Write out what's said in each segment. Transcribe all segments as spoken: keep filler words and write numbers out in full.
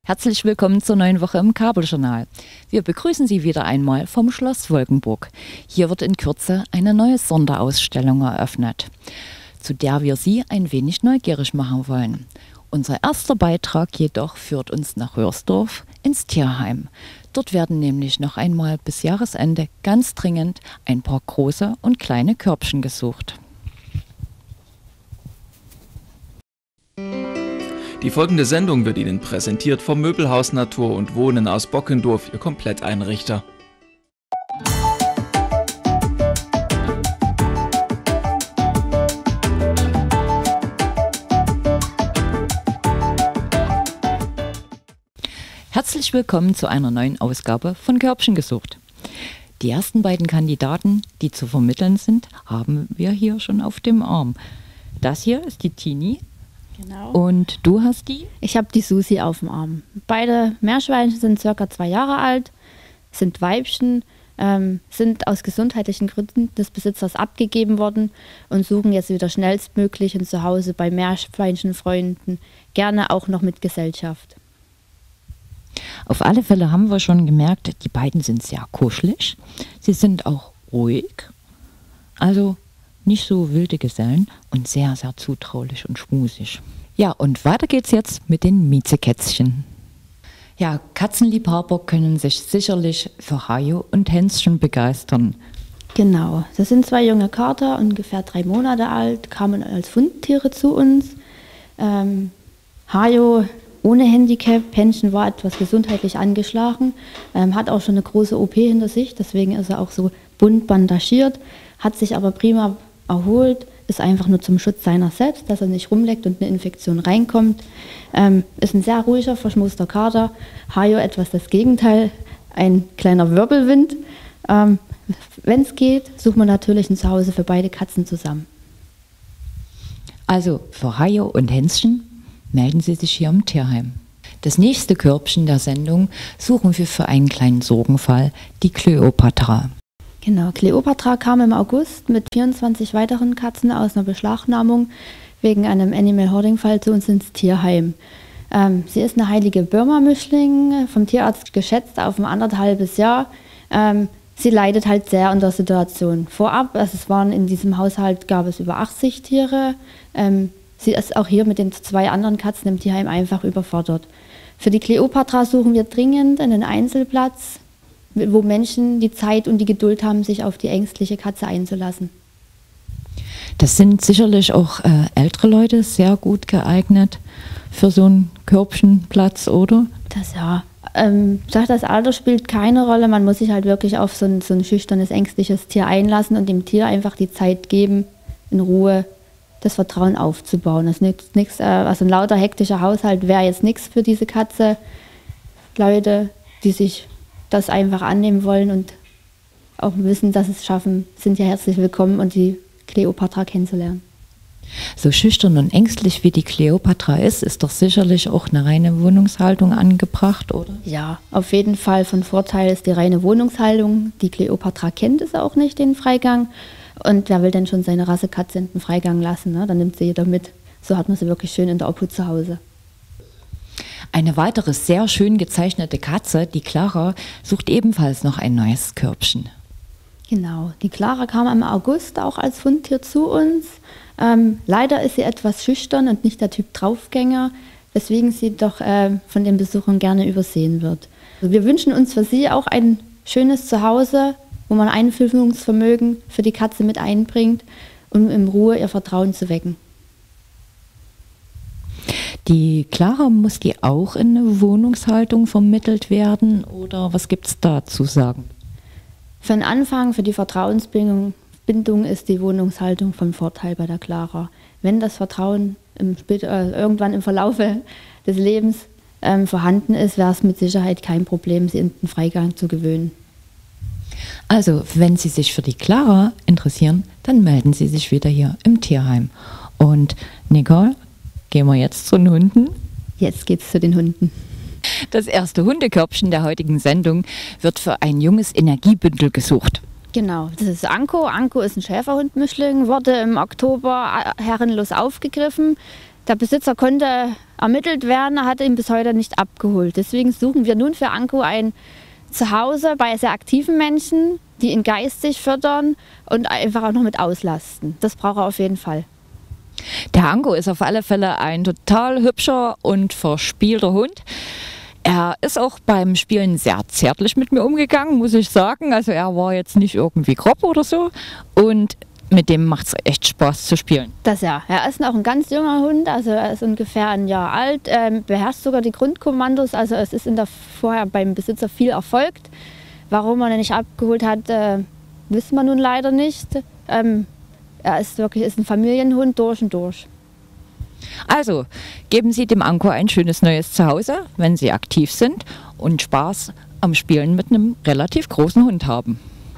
Herzlich willkommen zur neuen Woche im Kabeljournal. Wir begrüßen Sie wieder einmal vom Schloss Wolkenburg. Hier wird in Kürze eine neue Sonderausstellung eröffnet, zu der wir Sie ein wenig neugierig machen wollen. Unser erster Beitrag jedoch führt uns nach Röhrsdorf ins Tierheim. Dort werden nämlich noch einmal bis Jahresende ganz dringend ein paar große und kleine Körbchen gesucht. Die folgende Sendung wird Ihnen präsentiert vom Möbelhaus Natur und Wohnen aus Bockendorf, Ihr Kompletteinrichter. Herzlich willkommen zu einer neuen Ausgabe von Körbchen gesucht. Die ersten beiden Kandidaten, die zu vermitteln sind, haben wir hier schon auf dem Arm. Das hier ist die Tini. Genau. Und du hast die? Ich habe die Susi auf dem Arm. Beide Meerschweinchen sind circa zwei Jahre alt, sind Weibchen, ähm, sind aus gesundheitlichen Gründen des Besitzers abgegeben worden und suchen jetzt wieder schnellstmöglich ein Zuhause bei Meerschweinchenfreunden, gerne auch noch mit Gesellschaft. Auf alle Fälle haben wir schon gemerkt, die beiden sind sehr kuschelig. Sie sind auch ruhig, also nicht so wilde Gesellen und sehr, sehr zutraulich und schmusig. Ja, und weiter geht's jetzt mit den Miezekätzchen. Ja, Katzenliebhaber können sich sicherlich für Hajo und Hänschen begeistern. Genau, das sind zwei junge Kater, ungefähr drei Monate alt, kamen als Fundtiere zu uns. Ähm, Hajo ohne Handicap, Händchen war etwas gesundheitlich angeschlagen, ähm, hat auch schon eine große O P hinter sich, deswegen ist er auch so bunt bandagiert, hat sich aber prima erholt, ist einfach nur zum Schutz seiner selbst, dass er nicht rumleckt und eine Infektion reinkommt. Ähm, ist ein sehr ruhiger, verschmuster Kater. Hajo etwas das Gegenteil, ein kleiner Wirbelwind. Ähm, Wenn es geht, sucht man natürlich ein Zuhause für beide Katzen zusammen. Also für Hajo und Hänschen melden Sie sich hier im Tierheim. Das nächste Körbchen der Sendung suchen wir für einen kleinen Sorgenfall, die Kleopatra. Genau, Kleopatra kam im August mit vierundzwanzig weiteren Katzen aus einer Beschlagnahmung wegen einem Animal Hoarding-Fall zu uns ins Tierheim. Ähm, sie ist eine heilige Birma-Mischling, vom Tierarzt geschätzt auf ein anderthalbes Jahr. Ähm, sie leidet halt sehr unter der Situation. Vorab, also es waren in diesem Haushalt, gab es über achtzig Tiere. Ähm, sie ist auch hier mit den zwei anderen Katzen im Tierheim einfach überfordert. Für die Kleopatra suchen wir dringend einen Einzelplatz, wo Menschen die Zeit und die Geduld haben, sich auf die ängstliche Katze einzulassen. Das sind sicherlich auch äh, ältere Leute sehr gut geeignet für so einen Körbchenplatz, oder? Das ja. Ähm, ich sag, das Alter spielt keine Rolle. Man muss sich halt wirklich auf so ein, so ein schüchternes, ängstliches Tier einlassen und dem Tier einfach die Zeit geben, in Ruhe das Vertrauen aufzubauen. Das ist nichts, äh, also ein lauter hektischer Haushalt wäre jetzt nichts für diese Katze. Leute, die sich das einfach annehmen wollen und auch wissen, dass es schaffen, sind ja herzlich willkommen und die Kleopatra kennenzulernen. So schüchtern und ängstlich wie die Kleopatra ist, ist doch sicherlich auch eine reine Wohnungshaltung angebracht, oder? Ja, auf jeden Fall von Vorteil ist die reine Wohnungshaltung. Die Kleopatra kennt es auch nicht, den Freigang. Und wer will denn schon seine Rassekatze in den Freigang lassen? Ne? Dann nimmt sie jeder mit. So hat man sie wirklich schön in der Obhut zu Hause. Eine weitere sehr schön gezeichnete Katze, die Clara, sucht ebenfalls noch ein neues Körbchen. Genau, die Clara kam im August auch als Fundtier zu uns. Ähm, leider ist sie etwas schüchtern und nicht der Typ Draufgänger, weswegen sie doch äh, von den Besuchern gerne übersehen wird. Also wir wünschen uns für sie auch ein schönes Zuhause, wo man Einfühlungsvermögen für die Katze mit einbringt, um in Ruhe ihr Vertrauen zu wecken. Die Clara, muss die auch in eine Wohnungshaltung vermittelt werden oder was gibt es da zu sagen? Für den Anfang, für die Vertrauensbindung Bindung ist die Wohnungshaltung von Vorteil bei der Clara. Wenn das Vertrauen im, äh, irgendwann im Verlaufe des Lebens ähm, vorhanden ist, wäre es mit Sicherheit kein Problem, sie in den Freigang zu gewöhnen. Also, wenn Sie sich für die Clara interessieren, dann melden Sie sich wieder hier im Tierheim. Und Nicole, gehen wir jetzt zu den Hunden? Jetzt geht's zu den Hunden. Das erste Hundekörbchen der heutigen Sendung wird für ein junges Energiebündel gesucht. Genau, das ist Anko. Anko ist ein Schäferhundmischling, wurde im Oktober herrenlos aufgegriffen. Der Besitzer konnte ermittelt werden, er hat ihn bis heute nicht abgeholt. Deswegen suchen wir nun für Anko ein Zuhause bei sehr aktiven Menschen, die ihn geistig fördern und einfach auch noch mit auslasten. Das braucht er auf jeden Fall. Der Anko ist auf alle Fälle ein total hübscher und verspielter Hund. Er ist auch beim Spielen sehr zärtlich mit mir umgegangen, muss ich sagen. Also er war jetzt nicht irgendwie grob oder so. Und mit dem macht es echt Spaß zu spielen. Das ja. Er ist noch ein ganz junger Hund, also er ist ungefähr ein Jahr alt, ähm, beherrscht sogar die Grundkommandos. Also es ist in der, vorher beim Besitzer viel erfolgt. Warum er ihn nicht abgeholt hat, äh, wissen wir nun leider nicht. Ähm, er ist wirklich ist ein Familienhund durch und durch. Also geben Sie dem Anko ein schönes neues Zuhause, wenn Sie aktiv sind und Spaß am Spielen mit einem relativ großen Hund haben.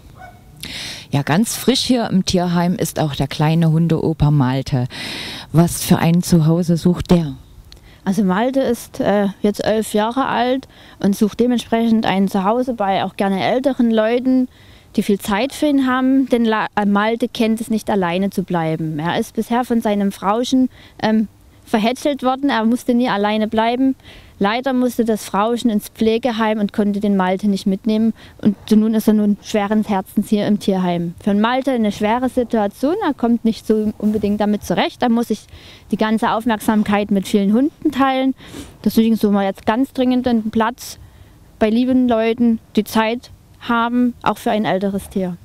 Ja, ganz frisch hier im Tierheim ist auch der kleine Hundeopa Malte. Was für ein Zuhause sucht der? Also Malte ist äh, jetzt elf Jahre alt und sucht dementsprechend ein Zuhause bei auch gerne älteren Leuten, die viel Zeit für ihn haben. Denn La äh, Malte kennt es nicht, alleine zu bleiben. Er ist bisher von seinem Frauchen ähm, verhätschelt worden, er musste nie alleine bleiben. Leider musste das Frauchen ins Pflegeheim und konnte den Malte nicht mitnehmen. Und nun ist er nun schweren Herzens hier im Tierheim. Für den Malte eine schwere Situation, er kommt nicht so unbedingt damit zurecht. Er muss sich die ganze Aufmerksamkeit mit vielen Hunden teilen. Deswegen suchen wir jetzt ganz dringend einen Platz bei lieben Leuten, die Zeit haben, auch für ein älteres Tier.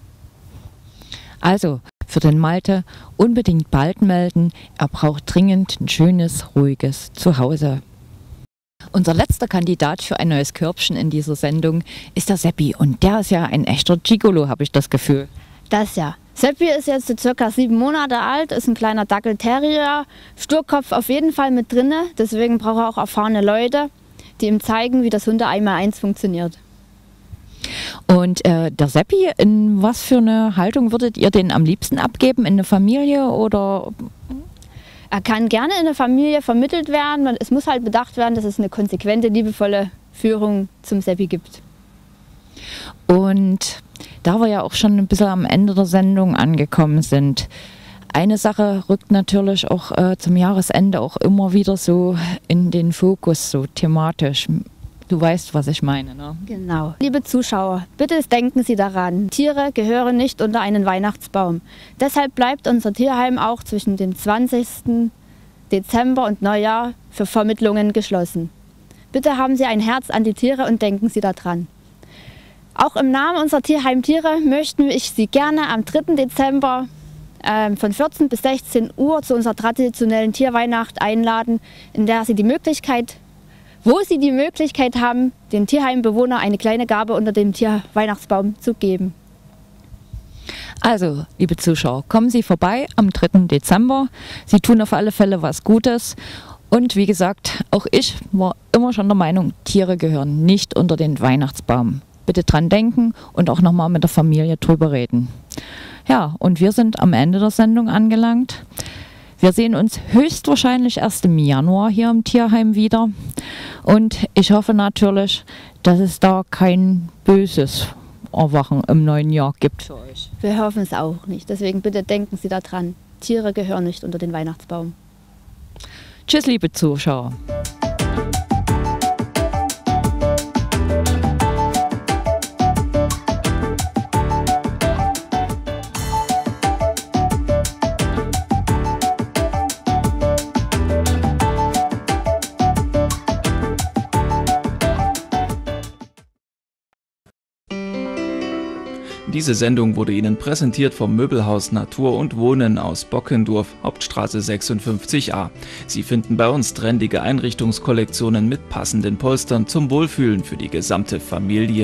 Also für den Malte unbedingt bald melden. Er braucht dringend ein schönes, ruhiges Zuhause. Unser letzter Kandidat für ein neues Körbchen in dieser Sendung ist der Seppi. Und der ist ja ein echter Gigolo, habe ich das Gefühl. Das ja. Seppi ist jetzt so circa sieben Monate alt, ist ein kleiner Dackelterrier. Sturkopf auf jeden Fall mit drinne. Deswegen braucht er auch erfahrene Leute, die ihm zeigen, wie das Hunde einmal eins funktioniert. Und äh, der Seppi, in was für eine Haltung würdet ihr den am liebsten abgeben? In eine Familie oder? Er kann gerne in eine Familie vermittelt werden. Es muss halt bedacht werden, dass es eine konsequente, liebevolle Führung zum Seppi gibt. Und da wir ja auch schon ein bisschen am Ende der Sendung angekommen sind, eine Sache rückt natürlich auch äh, zum Jahresende auch immer wieder so in den Fokus, so thematisch. Du weißt, was ich meine, ne? Genau. Liebe Zuschauer, bitte denken Sie daran, Tiere gehören nicht unter einen Weihnachtsbaum. Deshalb bleibt unser Tierheim auch zwischen dem zwanzigsten Dezember und Neujahr für Vermittlungen geschlossen. Bitte haben Sie ein Herz an die Tiere und denken Sie daran. Auch im Namen unserer Tierheim Tiere möchten ich Sie gerne am dritten Dezember äh, von vierzehn bis sechzehn Uhr zu unserer traditionellen Tierweihnacht einladen, in der Sie die Möglichkeit wo Sie die Möglichkeit haben, den Tierheimbewohner eine kleine Gabe unter dem Tierweihnachtsbaum zu geben. Also, liebe Zuschauer, kommen Sie vorbei am dritten Dezember. Sie tun auf alle Fälle was Gutes. Und wie gesagt, auch ich war immer schon der Meinung, Tiere gehören nicht unter den Weihnachtsbaum. Bitte dran denken und auch nochmal mit der Familie drüber reden. Ja, und wir sind am Ende der Sendung angelangt. Wir sehen uns höchstwahrscheinlich erst im Januar hier im Tierheim wieder. Und ich hoffe natürlich, dass es da kein böses Erwachen im neuen Jahr gibt für euch. Wir hoffen es auch nicht. Deswegen bitte denken Sie daran, Tiere gehören nicht unter den Weihnachtsbaum. Tschüss, liebe Zuschauer. Diese Sendung wurde Ihnen präsentiert vom Möbelhaus Natur und Wohnen aus Bockendorf, Hauptstraße sechsundfünfzig a. Sie finden bei uns trendige Einrichtungskollektionen mit passenden Polstern zum Wohlfühlen für die gesamte Familie.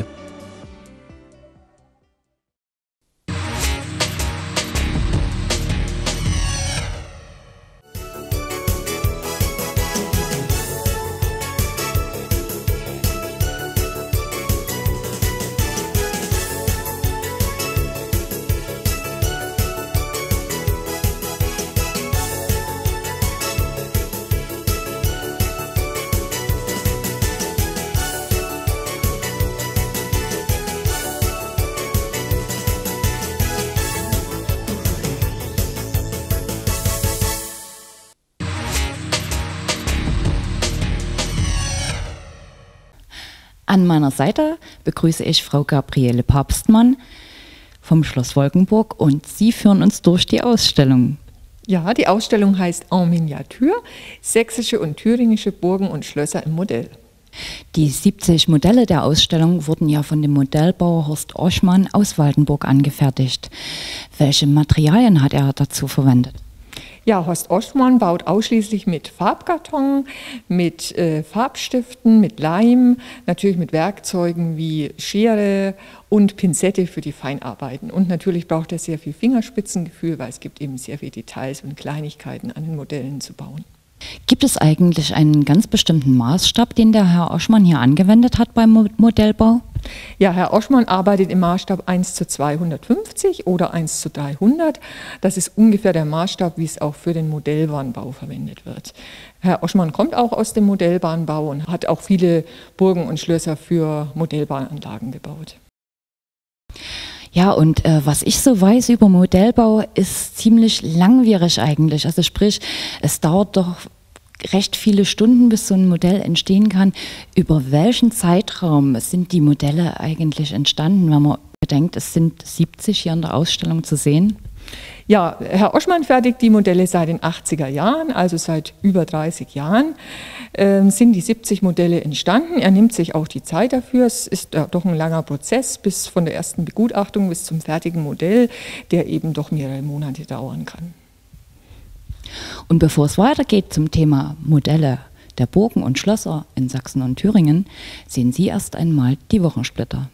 An meiner Seite begrüße ich Frau Gabriele Papstmann vom Schloss Wolkenburg und Sie führen uns durch die Ausstellung. Ja, die Ausstellung heißt En Miniature, sächsische und thüringische Burgen und Schlösser im Modell. Die siebzig Modelle der Ausstellung wurden ja von dem Modellbauer Horst Oschmann aus Waldenburg angefertigt. Welche Materialien hat er dazu verwendet? Ja, Horst Oschmann baut ausschließlich mit Farbkarton, mit äh, Farbstiften, mit Leim, natürlich mit Werkzeugen wie Schere und Pinzette für die Feinarbeiten. Und natürlich braucht er sehr viel Fingerspitzengefühl, weil es gibt eben sehr viele Details und Kleinigkeiten an den Modellen zu bauen. Gibt es eigentlich einen ganz bestimmten Maßstab, den der Herr Oschmann hier angewendet hat beim Mo- Modellbau? Ja, Herr Oschmann arbeitet im Maßstab eins zu zweihundertfünfzig oder eins zu dreihundert. Das ist ungefähr der Maßstab, wie es auch für den Modellbahnbau verwendet wird. Herr Oschmann kommt auch aus dem Modellbahnbau und hat auch viele Burgen und Schlösser für Modellbahnanlagen gebaut. Ja, und äh, was ich so weiß über Modellbau, ist ziemlich langwierig eigentlich. Also sprich, es dauert doch recht viele Stunden, bis so ein Modell entstehen kann. Über welchen Zeitraum sind die Modelle eigentlich entstanden, wenn man bedenkt, es sind siebzig hier in der Ausstellung zu sehen? Ja, Herr Oschmann fertigt die Modelle seit den achtziger Jahren, also seit über dreißig Jahren äh, sind die siebzig Modelle entstanden. Er nimmt sich auch die Zeit dafür. Es ist äh, doch ein langer Prozess, bis von der ersten Begutachtung bis zum fertigen Modell, der eben doch mehrere Monate dauern kann. Und bevor es weitergeht zum Thema Modelle der Burgen und Schlösser in Sachsen und Thüringen, sehen Sie erst einmal die Wochensplitter.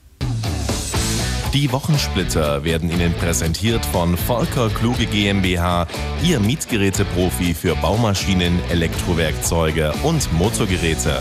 Die Wochensplitter werden Ihnen präsentiert von Volker Kluge GmbH, Ihr Mietgeräteprofi für Baumaschinen, Elektrowerkzeuge und Motorgeräte.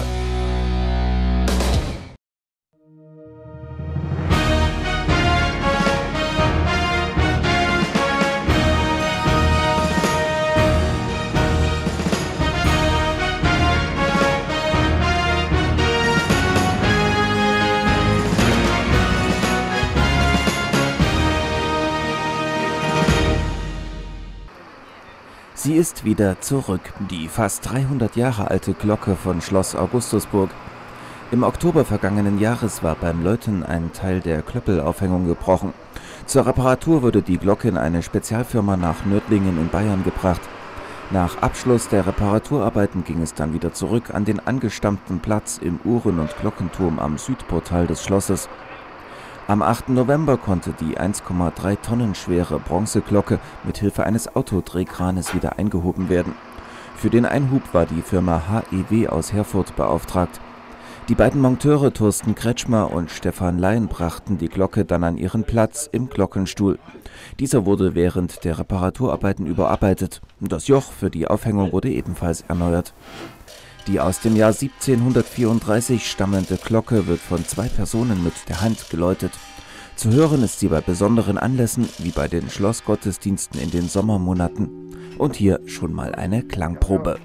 Sie ist wieder zurück, die fast dreihundert Jahre alte Glocke von Schloss Augustusburg. Im Oktober vergangenen Jahres war beim Läuten ein Teil der Klöppelaufhängung gebrochen. Zur Reparatur wurde die Glocke in eine Spezialfirma nach Nördlingen in Bayern gebracht. Nach Abschluss der Reparaturarbeiten ging es dann wieder zurück an den angestammten Platz im Uhren- und Glockenturm am Südportal des Schlosses. Am achten November konnte die eins Komma drei Tonnen schwere Bronzeglocke mit Hilfe eines Autodrehkranes wieder eingehoben werden. Für den Einhub war die Firma H E W aus Herford beauftragt. Die beiden Monteure Thorsten Kretschmer und Stefan Lein brachten die Glocke dann an ihren Platz im Glockenstuhl. Dieser wurde während der Reparaturarbeiten überarbeitet. Das Joch für die Aufhängung wurde ebenfalls erneuert. Die aus dem Jahr siebzehnhundertvierunddreißig stammende Glocke wird von zwei Personen mit der Hand geläutet. Zu hören ist sie bei besonderen Anlässen, wie bei den Schlossgottesdiensten in den Sommermonaten. Und hier schon mal eine Klangprobe.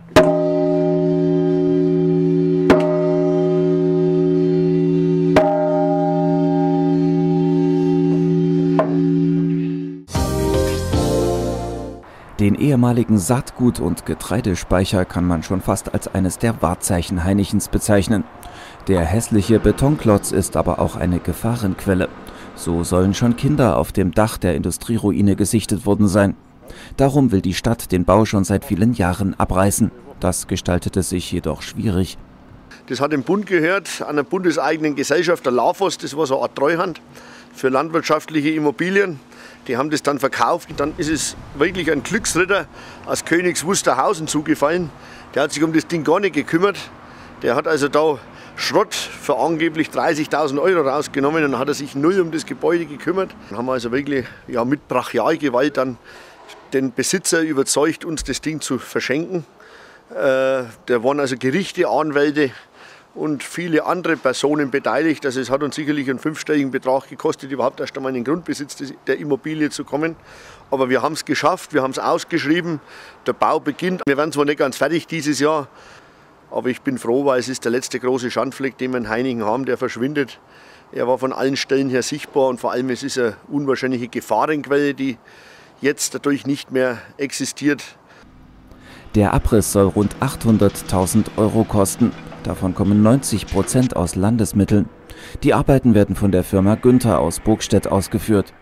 Den ehemaligen Saatgut- und Getreidespeicher kann man schon fast als eines der Wahrzeichen Hainichens bezeichnen. Der hässliche Betonklotz ist aber auch eine Gefahrenquelle. So sollen schon Kinder auf dem Dach der Industrieruine gesichtet worden sein. Darum will die Stadt den Bau schon seit vielen Jahren abreißen. Das gestaltete sich jedoch schwierig. Das hat dem Bund gehört, einer bundeseigenen Gesellschaft, der LAFOS, das war so eine Art Treuhand für landwirtschaftliche Immobilien. Die haben das dann verkauft. Dann ist es wirklich ein Glücksritter aus Königs Wusterhausen zugefallen. Der hat sich um das Ding gar nicht gekümmert. Der hat also da Schrott für angeblich dreißigtausend Euro rausgenommen und dann hat er sich null um das Gebäude gekümmert. Dann haben wir also wirklich ja, mit Brachialgewalt dann den Besitzer überzeugt, uns das Ding zu verschenken. Äh, da waren also Gerichte, Anwälte und viele andere Personen beteiligt. Also es hat uns sicherlich einen fünfstelligen Betrag gekostet, überhaupt erst einmal in den Grundbesitz der Immobilie zu kommen. Aber wir haben es geschafft, wir haben es ausgeschrieben, der Bau beginnt. Wir werden zwar nicht ganz fertig dieses Jahr, aber ich bin froh, weil es ist der letzte große Schandfleck, den wir in Hainichen haben, der verschwindet. Er war von allen Stellen her sichtbar und vor allem es ist eine unwahrscheinliche Gefahrenquelle, die jetzt dadurch nicht mehr existiert. Der Abriss soll rund achthunderttausend Euro kosten. Davon kommen neunzig Prozent aus Landesmitteln. Die Arbeiten werden von der Firma Günther aus Burgstedt ausgeführt.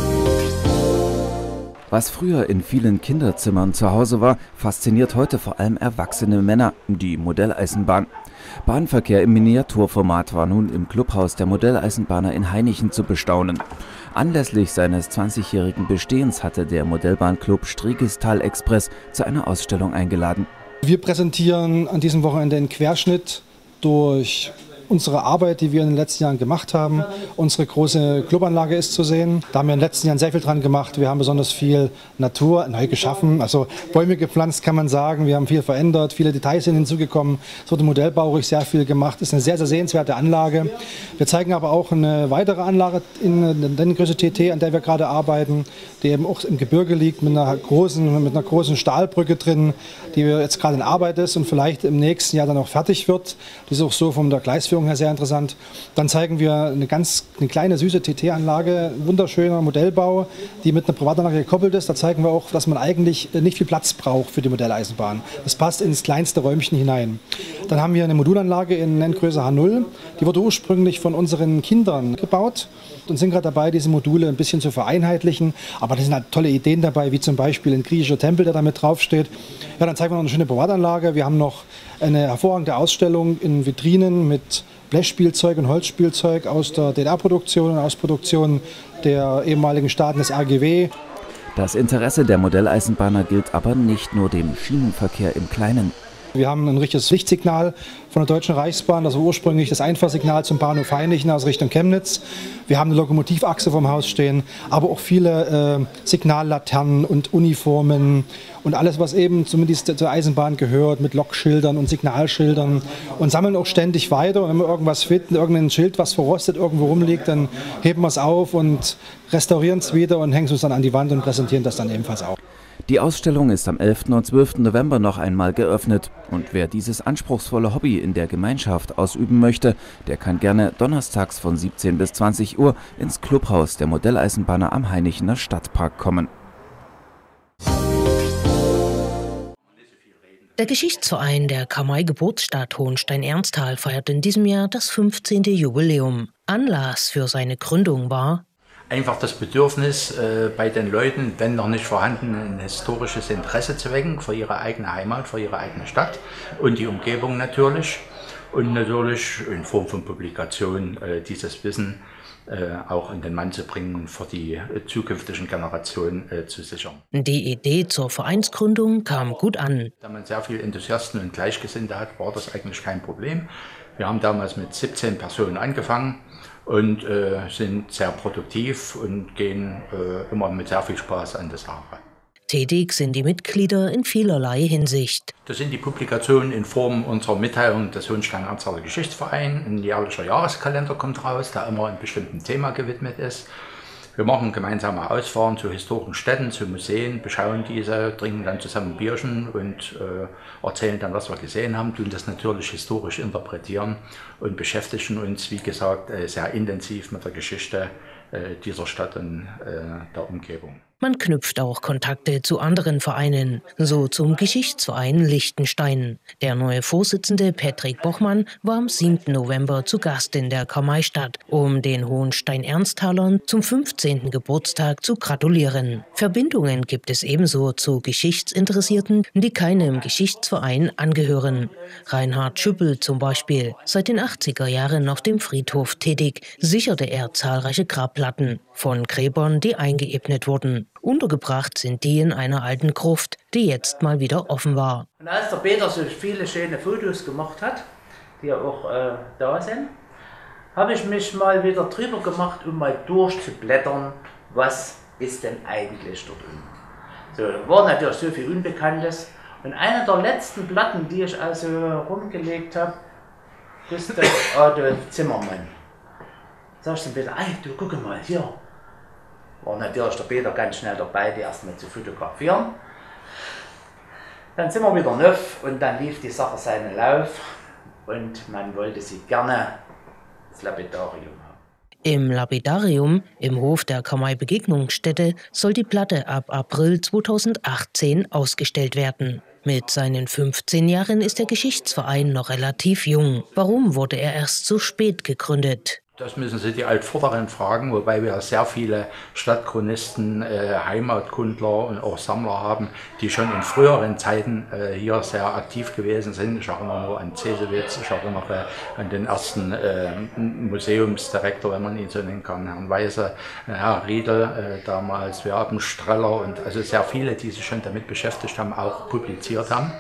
Was früher in vielen Kinderzimmern zu Hause war, fasziniert heute vor allem erwachsene Männer, die Modelleisenbahn. Bahnverkehr im Miniaturformat war nun im Clubhaus der Modelleisenbahner in Hainichen zu bestaunen. Anlässlich seines zwanzigjährigen Bestehens hatte der Modellbahnclub Strigistal Express zu einer Ausstellung eingeladen. Wir präsentieren an diesem Wochenende einen Querschnitt durch unsere Arbeit, die wir in den letzten Jahren gemacht haben. Unsere große Clubanlage ist zu sehen. Da haben wir in den letzten Jahren sehr viel dran gemacht. Wir haben besonders viel Natur neu geschaffen, also Bäume gepflanzt, kann man sagen. Wir haben viel verändert, viele Details sind hinzugekommen. Es wurde modellbaulich sehr viel gemacht. Es ist eine sehr, sehr sehenswerte Anlage. Wir zeigen aber auch eine weitere Anlage in der Nenngröße T T, an der wir gerade arbeiten, die eben auch im Gebirge liegt, mit einer großen, mit einer großen Stahlbrücke drin, die jetzt gerade in Arbeit ist und vielleicht im nächsten Jahr dann auch fertig wird. Die ist auch so von der Gleisführung her sehr interessant. Dann zeigen wir eine ganz eine kleine süße T T-Anlage, wunderschöner Modellbau, die mit einer Privatanlage gekoppelt ist. Da zeigen wir auch, dass man eigentlich nicht viel Platz braucht für die Modelleisenbahn. Das passt ins kleinste Räumchen hinein. Dann haben wir eine Modulanlage in Nenngröße H null. Die wurde ursprünglich von unseren Kindern gebaut und sind gerade dabei, diese Module ein bisschen zu vereinheitlichen. Aber da sind halt tolle Ideen dabei, wie zum Beispiel ein griechischer Tempel, der da mit draufsteht. Ja, dann zeigen wir noch eine schöne Privatanlage. Wir haben noch eine hervorragende Ausstellung in Vitrinen mit Blechspielzeug und Holzspielzeug aus der D D R-Produktion und aus Produktionen der ehemaligen Staaten des R G W. Das Interesse der Modelleisenbahner gilt aber nicht nur dem Schienenverkehr im Kleinen. Wir haben ein richtiges Lichtsignal von der Deutschen Reichsbahn, das war ursprünglich das Einfahrsignal zum Bahnhof Hainichen aus Richtung Chemnitz. Wir haben eine Lokomotivachse vom Haus stehen, aber auch viele äh, Signallaternen und Uniformen und alles, was eben zumindest zur Eisenbahn gehört, mit Lokschildern und Signalschildern und sammeln auch ständig weiter. Und wenn wir irgendwas finden, irgendein Schild, was verrostet irgendwo rumliegt, dann heben wir es auf und restaurieren es wieder und hängen es uns dann an die Wand und präsentieren das dann ebenfalls auch. Die Ausstellung ist am elften und zwölften November noch einmal geöffnet. Und wer dieses anspruchsvolle Hobby in der Gemeinschaft ausüben möchte, der kann gerne donnerstags von siebzehn bis zwanzig Uhr ins Clubhaus der Modelleisenbahner am Hainichener Stadtpark kommen. Der Geschichtsverein der Kamai-Geburtsstadt Hohenstein-Ernsthal feiert in diesem Jahr das fünfzehnte Jubiläum. Anlass für seine Gründung war einfach das Bedürfnis äh, bei den Leuten, wenn noch nicht vorhanden, ein historisches Interesse zu wecken für ihre eigene Heimat, für ihre eigene Stadt und die Umgebung natürlich. Und natürlich in Form von Publikationen äh, dieses Wissen äh, auch in den Mann zu bringen und für die äh, zukünftigen Generationen äh, zu sichern. Die Idee zur Vereinsgründung kam gut an. Da man sehr viele Enthusiasten und Gleichgesinnte hat, war das eigentlich kein Problem. Wir haben damals mit siebzehn Personen angefangen und äh, sind sehr produktiv und gehen äh, immer mit sehr viel Spaß an die Sache. Tätig sind die Mitglieder in vielerlei Hinsicht. Das sind die Publikationen in Form unserer Mitteilung des Hohenstein-Ernsthal Geschichtsvereins. Ein jährlicher Jahreskalender kommt raus, der immer einem bestimmten Thema gewidmet ist. Wir machen gemeinsame Ausfahrten zu historischen Städten, zu Museen, beschauen diese, trinken dann zusammen Bierchen und äh, erzählen dann, was wir gesehen haben, tun das natürlich historisch interpretieren und beschäftigen uns, wie gesagt, äh, sehr intensiv mit der Geschichte äh, dieser Stadt und äh, der Umgebung. Man knüpft auch Kontakte zu anderen Vereinen, so zum Geschichtsverein Liechtenstein. Der neue Vorsitzende Patrick Bochmann war am siebten November zu Gast in der Kamai-Stadt, um den Hohenstein-Ernsthalern zum fünfzehnten Geburtstag zu gratulieren. Verbindungen gibt es ebenso zu Geschichtsinteressierten, die keinem Geschichtsverein angehören. Reinhard Schüppel zum Beispiel, seit den achtziger Jahren auf dem Friedhof tätig, sicherte er zahlreiche Grabplatten von Gräbern, die eingeebnet wurden. Untergebracht sind die in einer alten Gruft, die jetzt mal wieder offen war. Und als der Peter so viele schöne Fotos gemacht hat, die ja auch äh, da sind, habe ich mich mal wieder drüber gemacht, um mal durchzublättern, was ist denn eigentlich dort unten. So, da war natürlich so viel Unbekanntes. Und eine der letzten Platten, die ich also rumgelegt habe, Gustav Adolf Zimmermann. Sag ich dann wieder, ey, du gucke mal hier. War natürlich der Peter ganz schnell dabei, die erstmal zu fotografieren. Dann sind wir wieder neuf und dann lief die Sache seinen Lauf und man wollte sie gerne ins Lapidarium haben. Im Lapidarium, im Hof der Kamai-Begegnungsstätte, soll die Platte ab April zweitausendachtzehn ausgestellt werden. Mit seinen fünfzehn Jahren ist der Geschichtsverein noch relativ jung. Warum wurde er erst so spät gegründet? Das müssen Sie die Altvorderen fragen, wobei wir sehr viele Stadtchronisten, äh, Heimatkundler und auch Sammler haben, die schon in früheren Zeiten äh, hier sehr aktiv gewesen sind. Ich erinnere nur an Cesewitz, ich erinnere an den ersten äh, Museumsdirektor, wenn man ihn so nennen kann, Herrn Weise, äh, Herr Riedel äh, damals, wir haben Streller und also sehr viele, die sich schon damit beschäftigt haben, auch publiziert haben.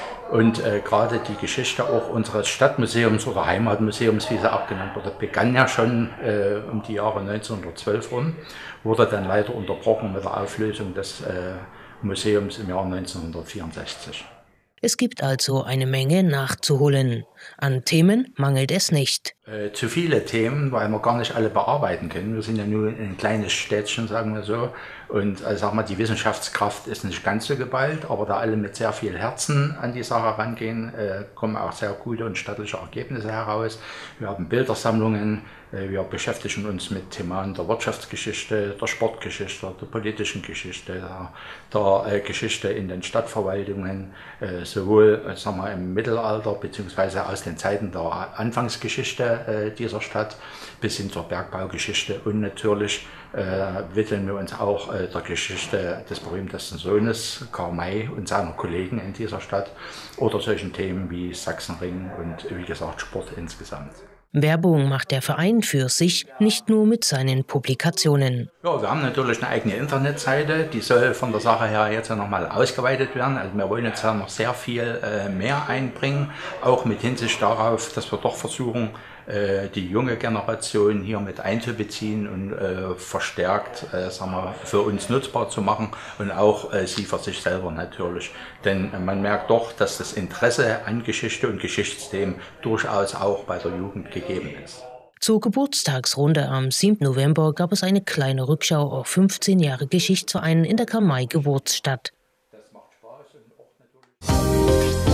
Und äh, gerade die Geschichte auch unseres Stadtmuseums oder Heimatmuseums, wie sie auch genannt wurde, begann ja schon äh, um die Jahre neunzehnhundertzwölf rum, wurde dann leider unterbrochen mit der Auflösung des äh, Museums im Jahr neunzehnhundertvierundsechzig. Es gibt also eine Menge nachzuholen. An Themen mangelt es nicht. Äh, zu viele Themen, weil wir gar nicht alle bearbeiten können. Wir sind ja nur ein kleines Städtchen, sagen wir so. Und also, sag mal, die Wissenschaftskraft ist nicht ganz so geballt, aber da alle mit sehr viel Herzen an die Sache rangehen, äh, kommen auch sehr gute und stattliche Ergebnisse heraus. Wir haben Bildersammlungen, äh, wir beschäftigen uns mit Themen der Wirtschaftsgeschichte, der Sportgeschichte, der politischen Geschichte, der, der äh, Geschichte in den Stadtverwaltungen, äh, sowohl äh, sag mal, im Mittelalter bzw. aus den Zeiten der Anfangsgeschichte äh, dieser Stadt bis hin zur Bergbaugeschichte und natürlich äh, widmen wir uns auch äh, der Geschichte des berühmtesten Sohnes Karl May und seiner Kollegen in dieser Stadt oder solchen Themen wie Sachsenring und wie gesagt Sport insgesamt. Werbung macht der Verein für sich, nicht nur mit seinen Publikationen. Ja, wir haben natürlich eine eigene Internetseite, die soll von der Sache her jetzt nochmal ausgeweitet werden. Also wir wollen jetzt ja noch sehr viel äh, mehr einbringen, auch mit Hinsicht darauf, dass wir doch versuchen, äh, die junge Generation hier mit einzubeziehen und äh, verstärkt äh, sagen wir, für uns nutzbar zu machen und auch äh, sie für sich selber natürlich. Denn äh, man merkt doch, dass das Interesse an Geschichte und Geschichtsthemen durchaus auch bei der Jugend gegeben ist. Zur Geburtstagsrunde am siebten November gab es eine kleine Rückschau auf fünfzehn Jahre Geschichtsverein in der Kamai-Geburtsstadt. Das macht Spaß und auch natürlich.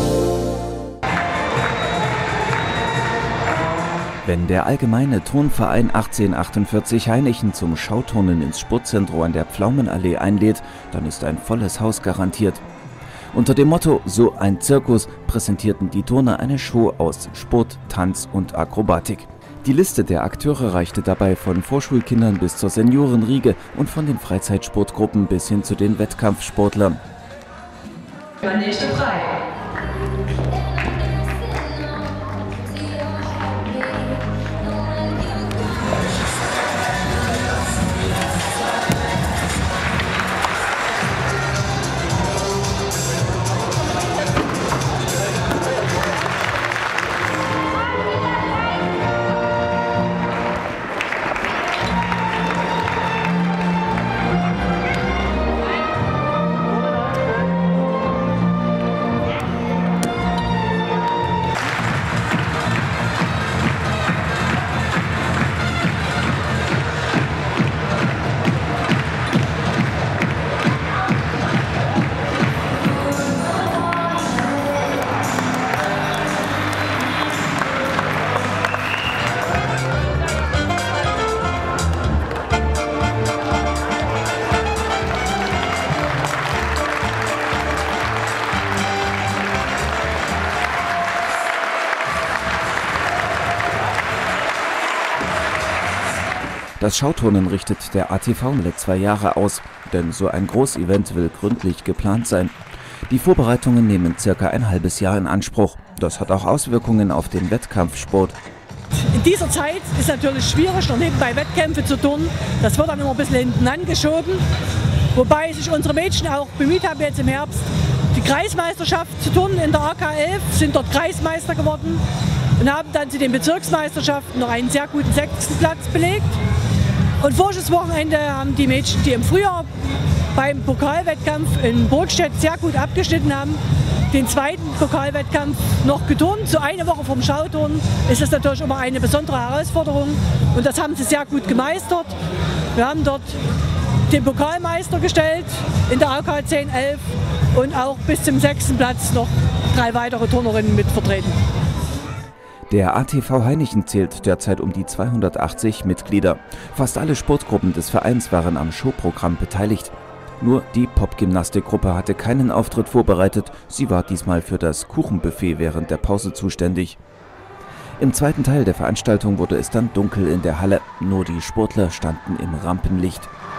Wenn der Allgemeine Turnverein achtzehnhundertachtundvierzig Hainichen zum Schauturnen ins Sportzentrum an der Pflaumenallee einlädt, dann ist ein volles Haus garantiert. Unter dem Motto »So ein Zirkus« präsentierten die Turner eine Show aus Sport, Tanz und Akrobatik. Die Liste der Akteure reichte dabei von Vorschulkindern bis zur Seniorenriege und von den Freizeitsportgruppen bis hin zu den Wettkampfsportlern. Nächste frei. Das Schauturnen richtet der A T V alle zwei Jahre aus, denn so ein Großevent will gründlich geplant sein. Die Vorbereitungen nehmen circa ein halbes Jahr in Anspruch. Das hat auch Auswirkungen auf den Wettkampfsport. In dieser Zeit ist es natürlich schwierig, noch nebenbei Wettkämpfe zu turnen. Das wird dann immer ein bisschen hinten angeschoben. Wobei sich unsere Mädchen auch bemüht haben, jetzt im Herbst die Kreismeisterschaft zu turnen in der A K elf, sind dort Kreismeister geworden und haben dann zu den Bezirksmeisterschaften noch einen sehr guten sechsten Platz belegt. Und voriges Wochenende haben die Mädchen, die im Frühjahr beim Pokalwettkampf in Burgstedt sehr gut abgeschnitten haben, den zweiten Pokalwettkampf noch geturnt. So eine Woche vom Schauturnen ist das natürlich immer eine besondere Herausforderung und das haben sie sehr gut gemeistert. Wir haben dort den Pokalmeister gestellt in der A K zehn elf und auch bis zum sechsten Platz noch drei weitere Turnerinnen mit vertreten. Der A T V Hainichen zählt derzeit um die zweihundertachtzig Mitglieder. Fast alle Sportgruppen des Vereins waren am Showprogramm beteiligt. Nur die Popgymnastikgruppe hatte keinen Auftritt vorbereitet, sie war diesmal für das Kuchenbuffet während der Pause zuständig. Im zweiten Teil der Veranstaltung wurde es dann dunkel in der Halle, nur die Sportler standen im Rampenlicht.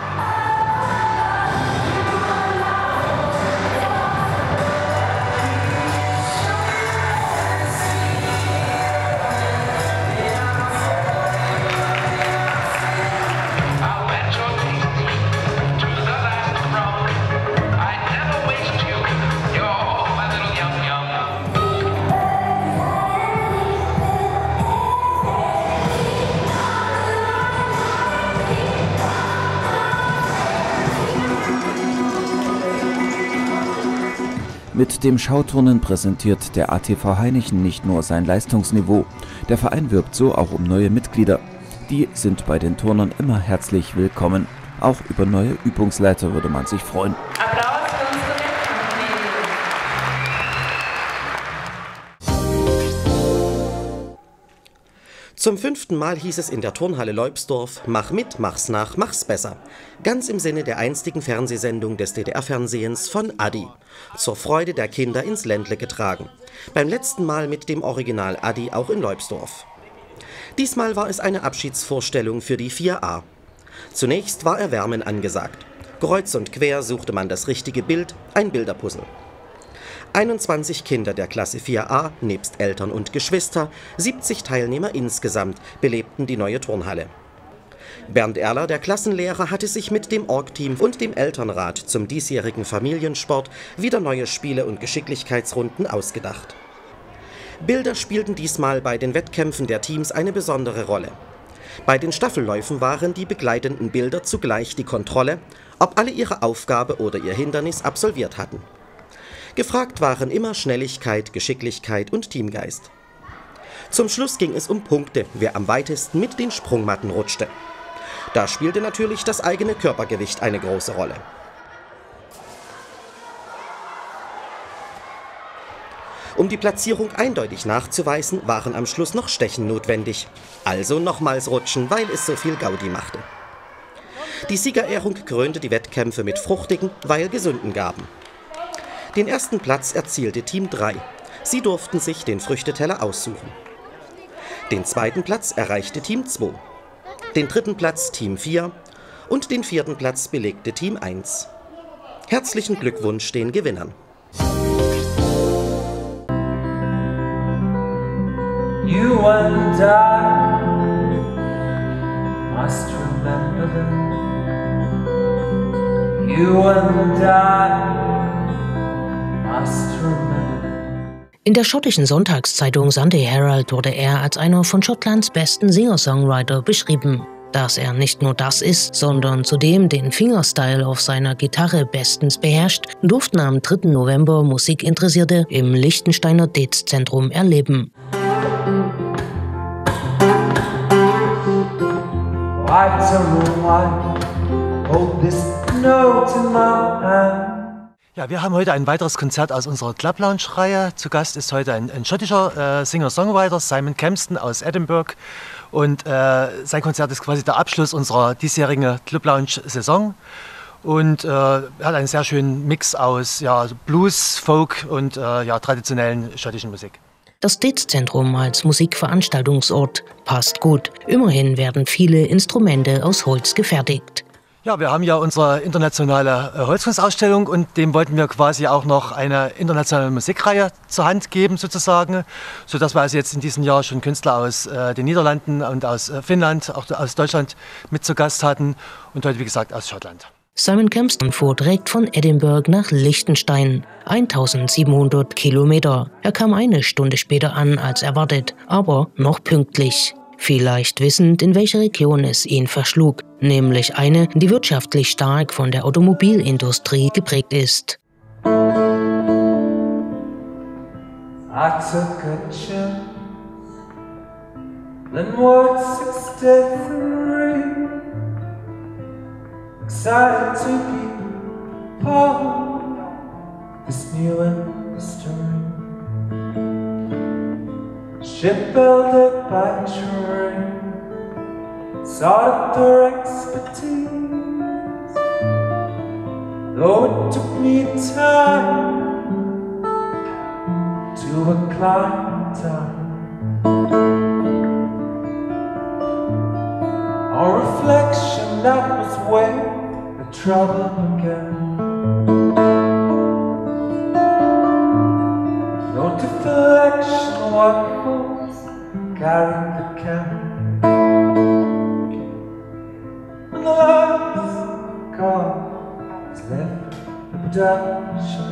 Mit dem Schauturnen präsentiert der A T V Hainichen nicht nur sein Leistungsniveau. Der Verein wirbt so auch um neue Mitglieder. Die sind bei den Turnern immer herzlich willkommen. Auch über neue Übungsleiter würde man sich freuen. Applaus für unsere Wettkampfkollegen. Zum fünften Mal hieß es in der Turnhalle Leubsdorf: Mach mit, mach's nach, mach's besser. Ganz im Sinne der einstigen Fernsehsendung des D D R-Fernsehens von Adi. Zur Freude der Kinder ins Ländle getragen. Beim letzten Mal mit dem Original Adi auch in Leubsdorf. Diesmal war es eine Abschiedsvorstellung für die vier A. Zunächst war Erwärmen angesagt. Kreuz und quer suchte man das richtige Bild, ein Bilderpuzzle. einundzwanzig Kinder der Klasse vier A, nebst Eltern und Geschwister, siebzig Teilnehmer insgesamt, belebten die neue Turnhalle. Bernd Erler, der Klassenlehrer, hatte sich mit dem Org-Team und dem Elternrat zum diesjährigen Familiensport wieder neue Spiele und Geschicklichkeitsrunden ausgedacht. Bilder spielten diesmal bei den Wettkämpfen der Teams eine besondere Rolle. Bei den Staffelläufen waren die begleitenden Bilder zugleich die Kontrolle, ob alle ihre Aufgabe oder ihr Hindernis absolviert hatten. Gefragt waren immer Schnelligkeit, Geschicklichkeit und Teamgeist. Zum Schluss ging es um Punkte, wer am weitesten mit den Sprungmatten rutschte. Da spielte natürlich das eigene Körpergewicht eine große Rolle. Um die Platzierung eindeutig nachzuweisen, waren am Schluss noch Stechen notwendig. Also nochmals rutschen, weil es so viel Gaudi machte. Die Siegerehrung krönte die Wettkämpfe mit fruchtigen, weil gesunden Gaben. Den ersten Platz erzielte Team drei. Sie durften sich den Früchteteller aussuchen. Den zweiten Platz erreichte Team zwei. Den dritten Platz Team vier und den vierten Platz belegte Team eins. Herzlichen Glückwunsch den Gewinnern. You and I must remember them. You and I must remember. In der schottischen Sonntagszeitung Sunday Herald wurde er als einer von Schottlands besten Singer-Songwriter beschrieben. Dass er nicht nur das ist, sondern zudem den Fingerstyle auf seiner Gitarre bestens beherrscht, durften am dritten November Musikinteressierte im Liechtensteiner D E Z Zentrum erleben. Ja, wir haben heute ein weiteres Konzert aus unserer Club Lounge-Reihe. Zu Gast ist heute ein, ein schottischer äh, Singer-Songwriter, Simon Kempston aus Edinburgh. Und äh, sein Konzert ist quasi der Abschluss unserer diesjährigen Club Lounge-Saison. Und äh, er hat einen sehr schönen Mix aus ja, Blues, Folk und äh, ja, traditionellen schottischen Musik. Das D E Z Zentrum als Musikveranstaltungsort passt gut. Immerhin werden viele Instrumente aus Holz gefertigt. Ja, wir haben ja unsere internationale äh, Holzkunstausstellung und dem wollten wir quasi auch noch eine internationale Musikreihe zur Hand geben sozusagen, sodass wir also jetzt in diesem Jahr schon Künstler aus äh, den Niederlanden und aus äh, Finnland, auch aus Deutschland mit zu Gast hatten und heute wie gesagt aus Schottland. Simon Kempston fuhr direkt von Edinburgh nach Liechtenstein, eintausendsiebenhundert Kilometer. Er kam eine Stunde später an als erwartet, aber noch pünktlich. Vielleicht wissend, in welche Region es ihn verschlug, nämlich eine, die wirtschaftlich stark von der Automobilindustrie geprägt ist. I took a chance, then what sixty-three, excited to be part of this new industry. Shipbuilder by trade, sought their expertise, Though it took me time to acclimatize, our reflection, that was where the trouble began. No deflection, what fools carrying the can. And the last car has left the production.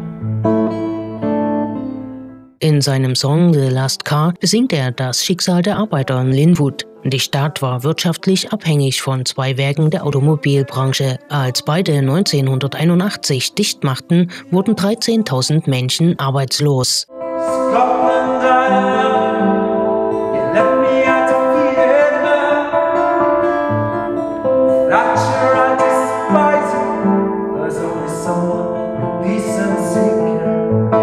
In seinem Song The Last Car besingt er das Schicksal der Arbeiter in Linwood. Die Stadt war wirtschaftlich abhängig von zwei Werken der Automobilbranche. Als beide neunzehnhunderteinundachtzig dicht machten, wurden dreizehntausend Menschen arbeitslos. Scotland, I love you. You left me out to feed it now. Thatcher, I despise you. There's only someone with decency can.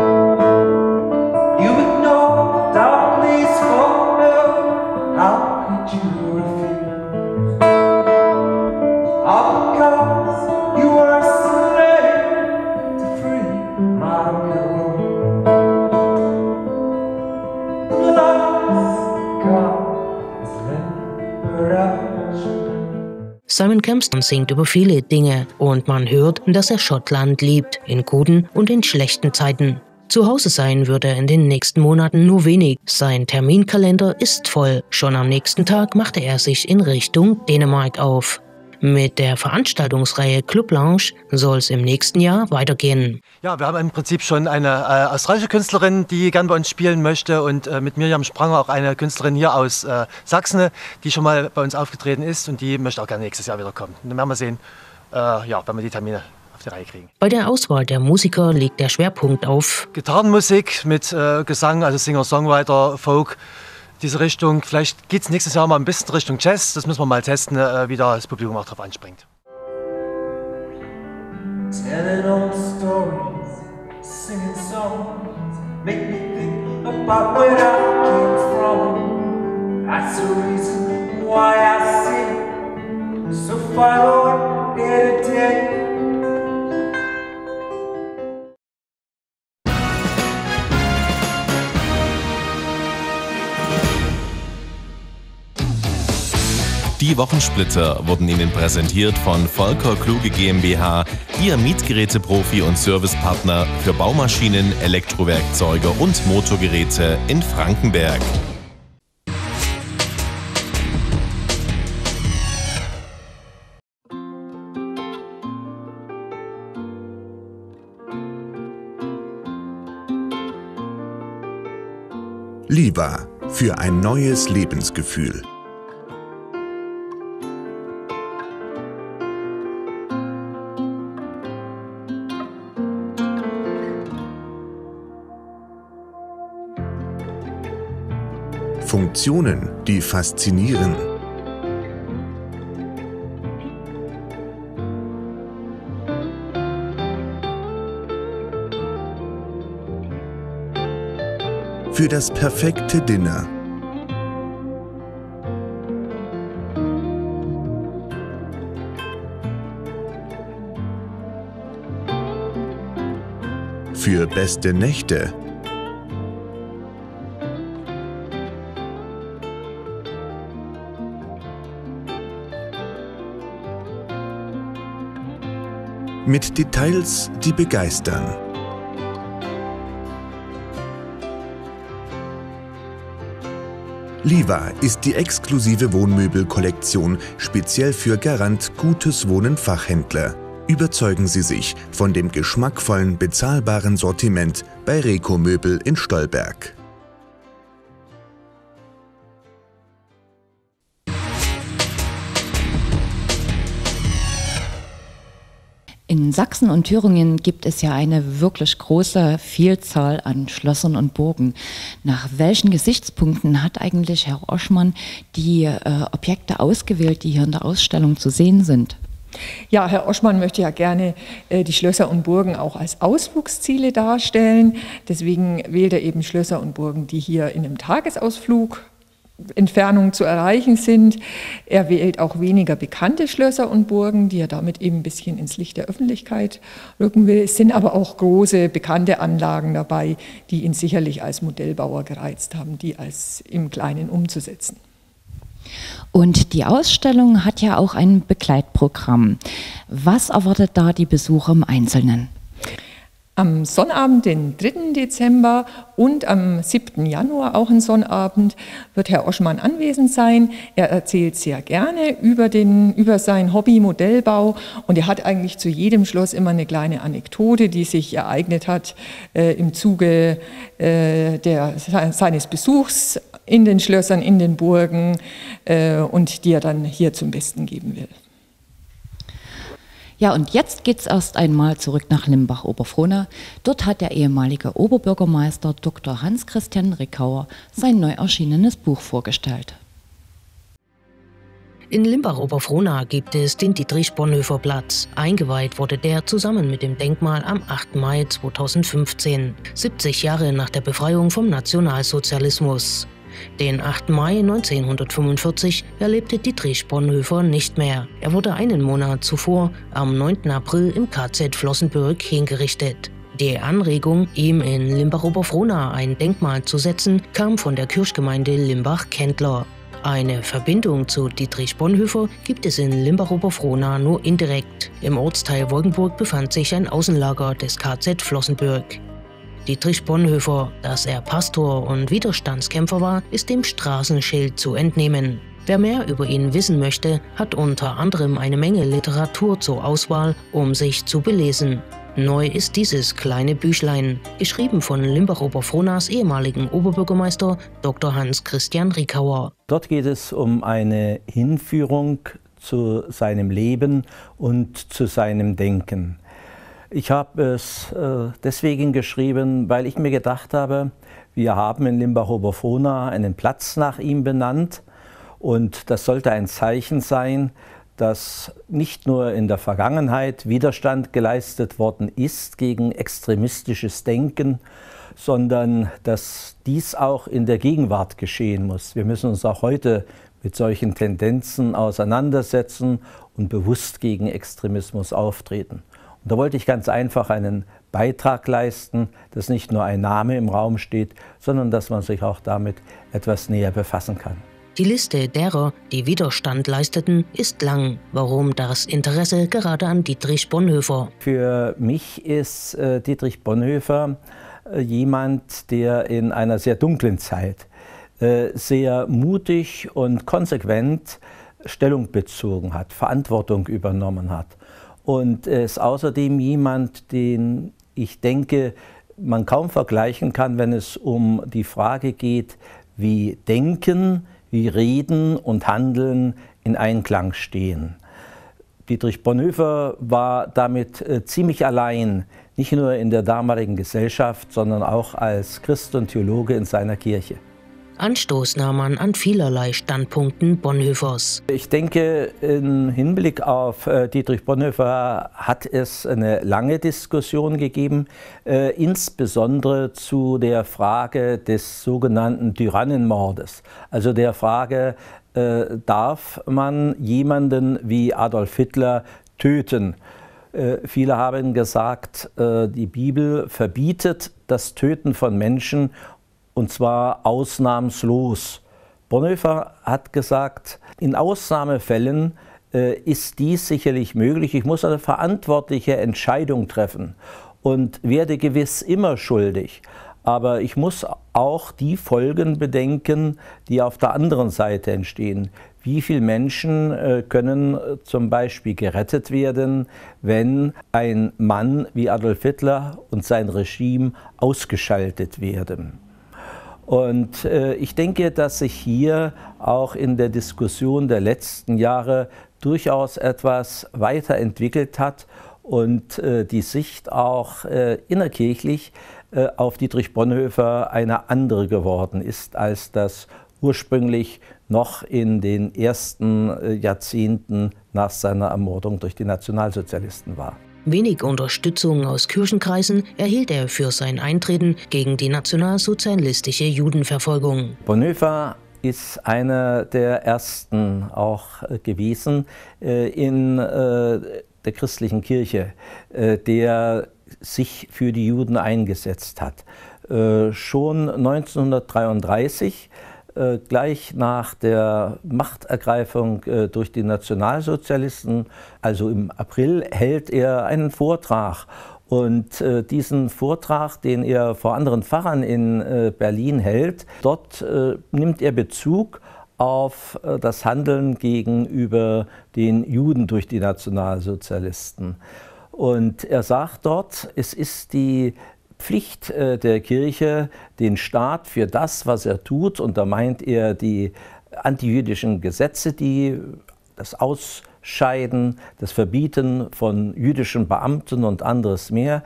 You ignore our pleas for help. How could you refuse? All because you were a slave to free my world. Simon Kempston singt über viele Dinge und man hört, dass er Schottland liebt, in guten und in schlechten Zeiten. Zu Hause sein wird er in den nächsten Monaten nur wenig. Sein Terminkalender ist voll. Schon am nächsten Tag machte er sich in Richtung Dänemark auf. Mit der Veranstaltungsreihe Club Lounge soll es im nächsten Jahr weitergehen. Ja, wir haben im Prinzip schon eine äh, australische Künstlerin, die gern bei uns spielen möchte, und äh, mit Mirjam Spranger auch eine Künstlerin hier aus äh, Sachsen, die schon mal bei uns aufgetreten ist und die möchte auch gerne nächstes Jahr wiederkommen. Und dann werden wir sehen, äh, ja, wenn wir die Termine auf die Reihe kriegen. Bei der Auswahl der Musiker liegt der Schwerpunkt auf Gitarrenmusik mit äh, Gesang, also Singer-Songwriter, Folk. Diese Richtung. Vielleicht geht es nächstes Jahr mal ein bisschen Richtung Jazz. Das müssen wir mal testen, wie da das Publikum auch drauf anspringt. Telling old stories, singing songs, make me think about where I came from. That's the reason why I sing so far away every day. Die Wochensplitter wurden Ihnen präsentiert von Volker Kluge GmbH, Ihr Mietgeräteprofi und Servicepartner für Baumaschinen, Elektrowerkzeuge und Motorgeräte in Frankenberg. Liva, für ein neues Lebensgefühl. Funktionen, die faszinieren. Für das perfekte Dinner. Für beste Nächte. Mit Details, die begeistern. Liva ist die exklusive Wohnmöbelkollektion speziell für Garant Gutes Wohnen Fachhändler. Überzeugen Sie sich von dem geschmackvollen, bezahlbaren Sortiment bei Reko Möbel in Stolberg. In Sachsen und Thüringen gibt es ja eine wirklich große Vielzahl an Schlössern und Burgen. Nach welchen Gesichtspunkten hat eigentlich Herr Oschmann die äh, Objekte ausgewählt, die hier in der Ausstellung zu sehen sind? Ja, Herr Oschmann möchte ja gerne äh, die Schlösser und Burgen auch als Ausflugsziele darstellen. Deswegen wählt er eben Schlösser und Burgen, die hier in einem Tagesausflug Entfernung zu erreichen sind. Er wählt auch weniger bekannte Schlösser und Burgen, die er damit eben ein bisschen ins Licht der Öffentlichkeit rücken will. Es sind aber auch große, bekannte Anlagen dabei, die ihn sicherlich als Modellbauer gereizt haben, die als im Kleinen umzusetzen. Und die Ausstellung hat ja auch ein Begleitprogramm. Was erwartet da die Besucher im Einzelnen? Am Sonnabend, den dritten Dezember und am siebten Januar, auch ein Sonnabend, wird Herr Oschmann anwesend sein. Er erzählt sehr gerne über, den, über sein Hobby Modellbau und er hat eigentlich zu jedem Schloss immer eine kleine Anekdote, die sich ereignet hat äh, im Zuge äh, der, seines Besuchs in den Schlössern, in den Burgen äh, und die er dann hier zum Besten geben will. Ja, und jetzt geht's erst einmal zurück nach Limbach-Oberfrohna. Dort hat der ehemalige Oberbürgermeister Doktor Hans-Christian Rickauer sein neu erschienenes Buch vorgestellt. In Limbach-Oberfrohna gibt es den Dietrich-Bonhoeffer-Platz. Eingeweiht wurde der zusammen mit dem Denkmal am achten Mai zweitausendfünfzehn, siebzig Jahre nach der Befreiung vom Nationalsozialismus. Den achten Mai neunzehnhundertfünfundvierzig erlebte Dietrich Bonhoeffer nicht mehr. Er wurde einen Monat zuvor, am neunten April, im K Z Flossenbürg hingerichtet. Die Anregung, ihm in Limbach-Oberfrohna ein Denkmal zu setzen, kam von der Kirchgemeinde Limbach-Kendler. Eine Verbindung zu Dietrich Bonhoeffer gibt es in Limbach-Oberfrohna nur indirekt. Im Ortsteil Wolkenburg befand sich ein Außenlager des K Z Flossenbürg. Dietrich Bonhoeffer, dass er Pastor und Widerstandskämpfer war, ist dem Straßenschild zu entnehmen. Wer mehr über ihn wissen möchte, hat unter anderem eine Menge Literatur zur Auswahl, um sich zu belesen. Neu ist dieses kleine Büchlein, geschrieben von Limbach-Oberfrohnas ehemaligen Oberbürgermeister Doktor Hans-Christian Rickauer. Dort geht es um eine Hinführung zu seinem Leben und zu seinem Denken. Ich habe es äh, deswegen geschrieben, weil ich mir gedacht habe, wir haben in Limbach-Oberfrohna einen Platz nach ihm benannt und das sollte ein Zeichen sein, dass nicht nur in der Vergangenheit Widerstand geleistet worden ist gegen extremistisches Denken, sondern dass dies auch in der Gegenwart geschehen muss. Wir müssen uns auch heute mit solchen Tendenzen auseinandersetzen und bewusst gegen Extremismus auftreten. Und da wollte ich ganz einfach einen Beitrag leisten, dass nicht nur ein Name im Raum steht, sondern dass man sich auch damit etwas näher befassen kann. Die Liste derer, die Widerstand leisteten, ist lang. Warum das Interesse gerade an Dietrich Bonhoeffer? Für mich ist äh, Dietrich Bonhoeffer äh, jemand, der in einer sehr dunklen Zeit äh, sehr mutig und konsequent Stellung bezogen hat, Verantwortung übernommen hat. Und er ist außerdem jemand, den ich denke, man kaum vergleichen kann, wenn es um die Frage geht, wie Denken, wie Reden und Handeln in Einklang stehen. Dietrich Bonhoeffer war damit äh, ziemlich allein, nicht nur in der damaligen Gesellschaft, sondern auch als Christ und Theologe in seiner Kirche. Anstoß nahm man an vielerlei Standpunkten Bonhoeffers. Ich denke, im Hinblick auf äh, Dietrich Bonhoeffer hat es eine lange Diskussion gegeben, äh, insbesondere zu der Frage des sogenannten Tyrannenmordes. Also der Frage, äh, darf man jemanden wie Adolf Hitler töten? Äh, viele haben gesagt, äh, die Bibel verbietet das Töten von Menschen, und zwar ausnahmslos. Bonhoeffer hat gesagt, in Ausnahmefällen äh, ist dies sicherlich möglich. Ich muss eine verantwortliche Entscheidung treffen und werde gewiss immer schuldig. Aber ich muss auch die Folgen bedenken, die auf der anderen Seite entstehen. Wie viele Menschen äh, können äh, zum Beispiel gerettet werden, wenn ein Mann wie Adolf Hitler und sein Regime ausgeschaltet werden? Und äh, ich denke, dass sich hier auch in der Diskussion der letzten Jahre durchaus etwas weiterentwickelt hat und äh, die Sicht auch äh, innerkirchlich äh, auf Dietrich Bonhoeffer eine andere geworden ist, als das ursprünglich noch in den ersten äh, Jahrzehnten nach seiner Ermordung durch die Nationalsozialisten war. Wenig Unterstützung aus Kirchenkreisen erhielt er für sein Eintreten gegen die nationalsozialistische Judenverfolgung. Bonhoeffer ist einer der ersten auch gewesen in der christlichen Kirche, der sich für die Juden eingesetzt hat. Schon neunzehnhundertdreiunddreißig, gleich nach der Machtergreifung durch die Nationalsozialisten, also im April, hält er einen Vortrag. Und äh, diesen Vortrag, den er vor anderen Pfarrern in äh, Berlin hält, dort äh, nimmt er Bezug auf äh, das Handeln gegenüber den Juden durch die Nationalsozialisten. Und er sagt dort, es ist die Pflicht äh, der Kirche, den Staat für das, was er tut, und da meint er die antijüdischen Gesetze, die das Aus Scheiden, das Verbieten von jüdischen Beamten und anderes mehr,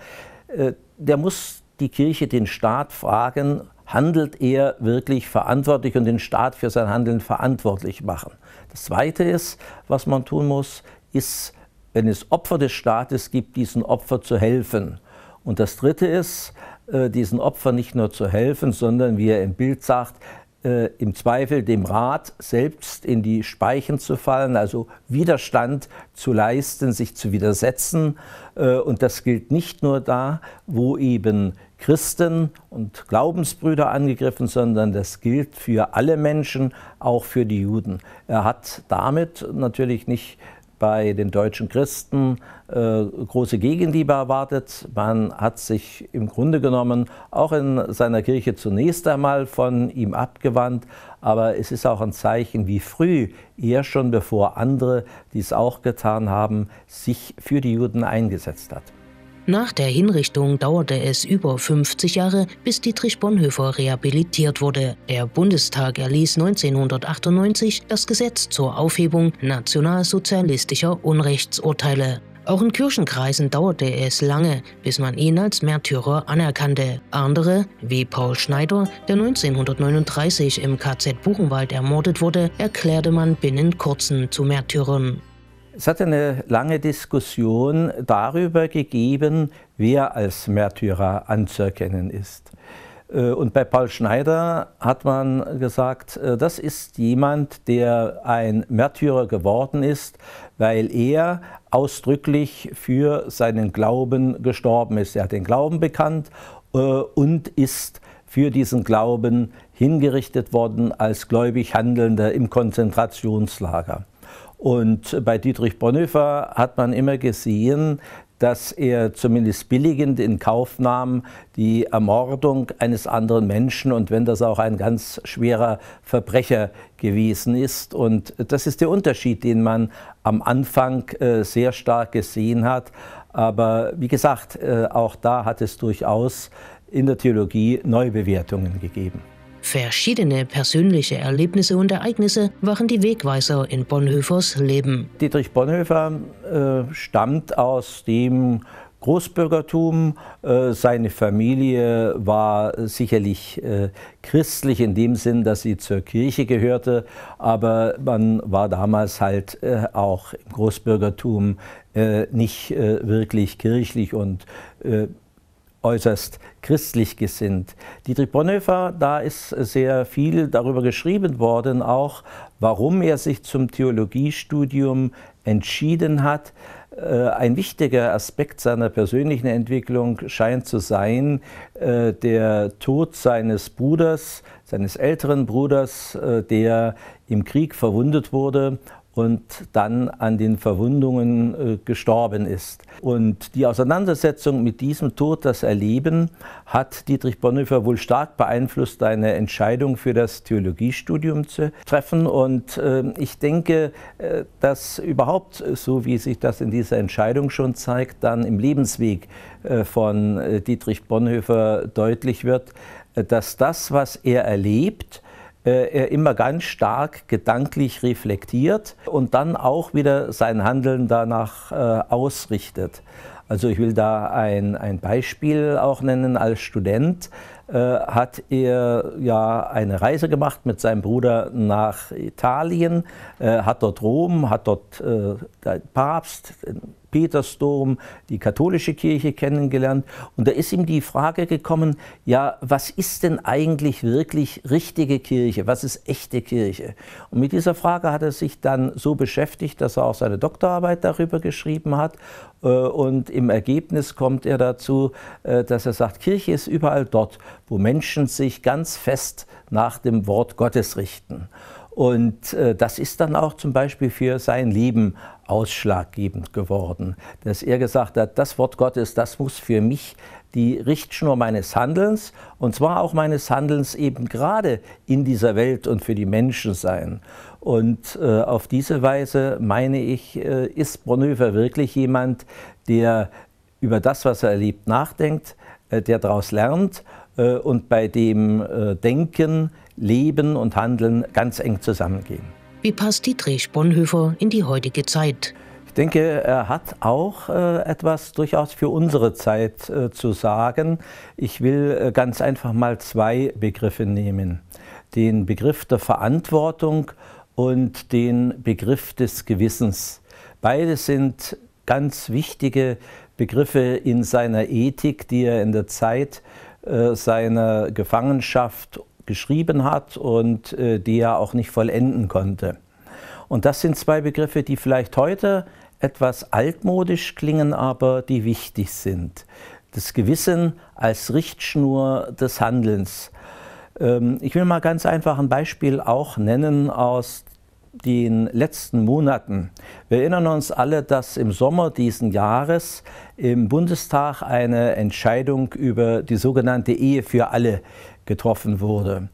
der muss die Kirche den Staat fragen, handelt er wirklich verantwortlich, und den Staat für sein Handeln verantwortlich machen. Das Zweite ist, was man tun muss, ist, wenn es Opfer des Staates gibt, diesen Opfern zu helfen. Und das Dritte ist, diesen Opfern nicht nur zu helfen, sondern, wie er im Bild sagt, Äh, im Zweifel dem Rat selbst in die Speichen zu fallen, also Widerstand zu leisten, sich zu widersetzen. Äh, und das gilt nicht nur da, wo eben Christen und Glaubensbrüder angegriffen, sondern das gilt für alle Menschen, auch für die Juden. Er hat damit natürlich nicht bei den deutschen Christen äh, große Gegenliebe erwartet. Man hat sich im Grunde genommen auch in seiner Kirche zunächst einmal von ihm abgewandt, aber es ist auch ein Zeichen, wie früh er schon, bevor andere dies auch getan haben, sich für die Juden eingesetzt hat. Nach der Hinrichtung dauerte es über fünfzig Jahre, bis Dietrich Bonhoeffer rehabilitiert wurde. Der Bundestag erließ neunzehnhundertachtundneunzig das Gesetz zur Aufhebung nationalsozialistischer Unrechtsurteile. Auch in Kirchenkreisen dauerte es lange, bis man ihn als Märtyrer anerkannte. Andere, wie Paul Schneider, der neunzehnhundertneununddreißig im K Z Buchenwald ermordet wurde, erklärte man binnen kurzem zu Märtyrern. Es hat eine lange Diskussion darüber gegeben, wer als Märtyrer anzuerkennen ist. Und bei Paul Schneider hat man gesagt, das ist jemand, der ein Märtyrer geworden ist, weil er ausdrücklich für seinen Glauben gestorben ist. Er hat den Glauben bekannt und ist für diesen Glauben hingerichtet worden als gläubig Handelnder im Konzentrationslager. Und bei Dietrich Bonhoeffer hat man immer gesehen, dass er zumindest billigend in Kauf nahm die Ermordung eines anderen Menschen, und wenn das auch ein ganz schwerer Verbrecher gewesen ist. Und das ist der Unterschied, den man am Anfang äh, sehr stark gesehen hat. Aber wie gesagt, äh, auch da hat es durchaus in der Theologie Neubewertungen gegeben. Verschiedene persönliche Erlebnisse und Ereignisse waren die Wegweiser in Bonhoeffers Leben. Dietrich Bonhoeffer äh, stammt aus dem Großbürgertum. Äh, seine Familie war sicherlich äh, christlich in dem Sinn, dass sie zur Kirche gehörte, aber man war damals halt äh, auch im Großbürgertum äh, nicht äh, wirklich kirchlich und äh, äußerst christlich gesinnt. Dietrich Bonhoeffer, da ist sehr viel darüber geschrieben worden, auch warum er sich zum Theologiestudium entschieden hat. Ein wichtiger Aspekt seiner persönlichen Entwicklung scheint zu sein, der Tod seines Bruders, seines älteren Bruders, der im Krieg verwundet wurde und dann an den Verwundungen äh, gestorben ist. Und die Auseinandersetzung mit diesem Tod, das Erleben, hat Dietrich Bonhoeffer wohl stark beeinflusst, eine Entscheidung für das Theologiestudium zu treffen. Und äh, ich denke, äh, dass überhaupt, so wie sich das in dieser Entscheidung schon zeigt, dann im Lebensweg äh, von äh, Dietrich Bonhoeffer deutlich wird, äh, dass das, was er erlebt, er immer ganz stark gedanklich reflektiert und dann auch wieder sein Handeln danach äh, ausrichtet. Also ich will da ein, ein Beispiel auch nennen. Als Student äh, hat er ja eine Reise gemacht mit seinem Bruder nach Italien, äh, hat dort Rom, hat dort äh, der Papst, den Petersdom, die katholische Kirche kennengelernt. Und da ist ihm die Frage gekommen, ja, was ist denn eigentlich wirklich richtige Kirche? Was ist echte Kirche? Und mit dieser Frage hat er sich dann so beschäftigt, dass er auch seine Doktorarbeit darüber geschrieben hat. Und im Ergebnis kommt er dazu, dass er sagt, Kirche ist überall dort, wo Menschen sich ganz fest nach dem Wort Gottes richten. Und äh, das ist dann auch zum Beispiel für sein Leben ausschlaggebend geworden, dass er gesagt hat, das Wort Gottes, das muss für mich die Richtschnur meines Handelns, und zwar auch meines Handelns eben gerade in dieser Welt und für die Menschen sein. Und äh, auf diese Weise, meine ich, äh, ist Bonhoeffer wirklich jemand, der über das, was er erlebt, nachdenkt, äh, der daraus lernt äh, und bei dem äh, Denken, Leben und Handeln ganz eng zusammengehen. Wie passt Dietrich Bonhoeffer in die heutige Zeit? Ich denke, er hat auch äh, etwas durchaus für unsere Zeit äh, zu sagen. Ich will äh, ganz einfach mal zwei Begriffe nehmen. Den Begriff der Verantwortung und den Begriff des Gewissens. Beide sind ganz wichtige Begriffe in seiner Ethik, die er in der Zeit äh, seiner Gefangenschaft geschrieben hat und äh, die er auch nicht vollenden konnte. Und das sind zwei Begriffe, die vielleicht heute etwas altmodisch klingen, aber die wichtig sind. Das Gewissen als Richtschnur des Handelns. Ähm, ich will mal ganz einfach ein Beispiel auch nennen aus den letzten Monaten. Wir erinnern uns alle, dass im Sommer diesen Jahres im Bundestag eine Entscheidung über die sogenannte Ehe für alle getroffen wurde.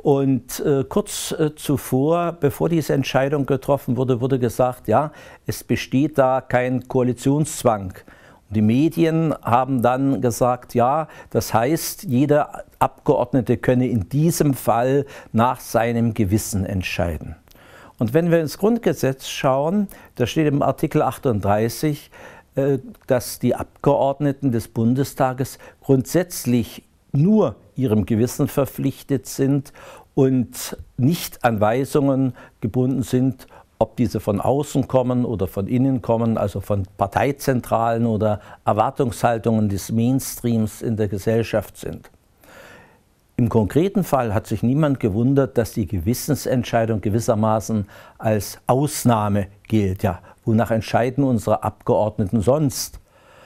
Und äh, kurz äh, zuvor, bevor diese Entscheidung getroffen wurde, wurde gesagt, ja, es besteht da kein Koalitionszwang. Und die Medien haben dann gesagt, ja, das heißt, jeder Abgeordnete könne in diesem Fall nach seinem Gewissen entscheiden. Und wenn wir ins Grundgesetz schauen, da steht im Artikel achtunddreißig, äh, dass die Abgeordneten des Bundestages grundsätzlich nur ihrem Gewissen verpflichtet sind und nicht an Weisungen gebunden sind, ob diese von außen kommen oder von innen kommen, also von Parteizentralen oder Erwartungshaltungen des Mainstreams in der Gesellschaft sind. Im konkreten Fall hat sich niemand gewundert, dass die Gewissensentscheidung gewissermaßen als Ausnahme gilt. Ja, wonach entscheiden unsere Abgeordneten sonst?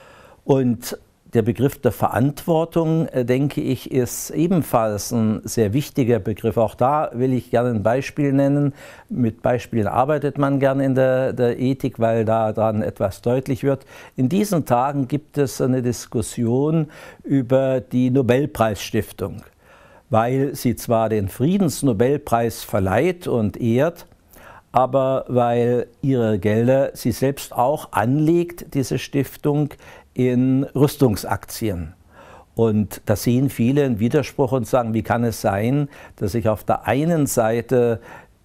Und der Begriff der Verantwortung, denke ich, ist ebenfalls ein sehr wichtiger Begriff. Auch da will ich gerne ein Beispiel nennen. Mit Beispielen arbeitet man gerne in der, der Ethik, weil da dann etwas deutlich wird. In diesen Tagen gibt es eine Diskussion über die Nobelpreisstiftung, weil sie zwar den Friedensnobelpreis verleiht und ehrt, aber weil ihre Gelder sie selbst auch anlegt, diese Stiftung, in Rüstungsaktien. Und da sehen viele einen Widerspruch und sagen, wie kann es sein, dass ich auf der einen Seite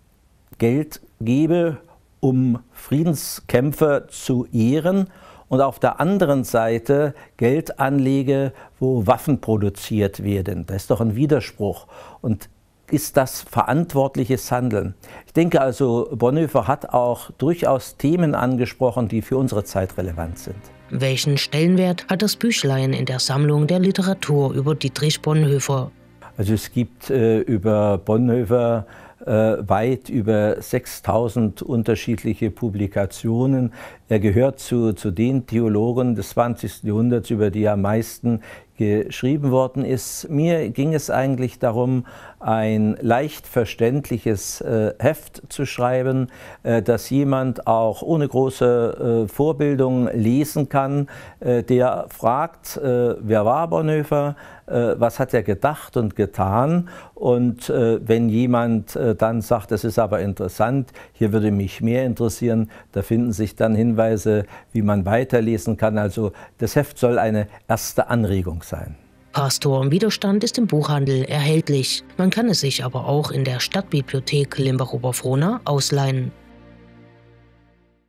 Geld gebe, um Friedenskämpfer zu ehren, und auf der anderen Seite Geld anlege, wo Waffen produziert werden. Das ist doch ein Widerspruch. Und ist das verantwortliches Handeln? Ich denke also, Bonhoeffer hat auch durchaus Themen angesprochen, die für unsere Zeit relevant sind. Welchen Stellenwert hat das Büchlein in der Sammlung der Literatur über Dietrich Bonhoeffer? Also es gibt äh, über Bonhoeffer äh, weit über sechstausend unterschiedliche Publikationen. Er gehört zu, zu den Theologen des zwanzigsten Jahrhunderts, über die am meisten geschrieben worden ist. Mir ging es eigentlich darum, ein leicht verständliches äh, Heft zu schreiben, äh, das jemand auch ohne große äh, Vorbildung lesen kann, äh, der fragt, äh, wer war Bonhoeffer, äh, was hat er gedacht und getan, und äh, wenn jemand äh, dann sagt, das ist aber interessant, hier würde mich mehr interessieren, da finden sich dann Hinweise, wie man weiterlesen kann. Also das Heft soll eine erste Anregung sein. Pastor im Widerstand ist im Buchhandel erhältlich. Man kann es sich aber auch in der Stadtbibliothek Limbach-Oberfrohna ausleihen.